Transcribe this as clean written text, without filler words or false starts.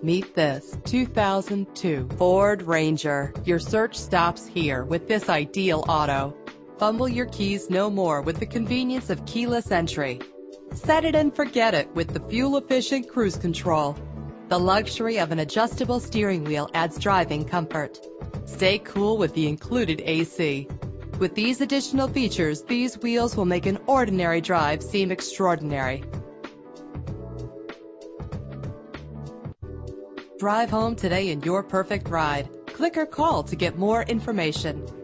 Meet this 2002 Ford Ranger. Your search stops here with this ideal auto. Fumble your keys no more with the convenience of keyless entry. Set it and forget it with the fuel-efficient cruise control. The luxury of an adjustable steering wheel adds driving comfort. Stay cool with the included AC. With these additional features, these wheels will make an ordinary drive seem extraordinary. Drive home today in your perfect ride. Click or call to get more information.